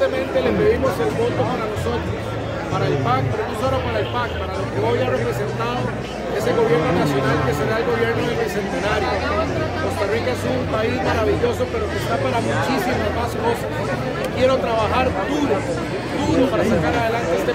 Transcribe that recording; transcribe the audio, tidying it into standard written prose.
humildemente le pedimos el voto para nosotros, para el PAC, pero no solo para el PAC, para lo que hoy ha representado ese gobierno nacional que será el gobierno del Bicentenario. Costa Rica es un país maravilloso, pero que está para muchísimas más cosas. Quiero trabajar duro para sacar adelante este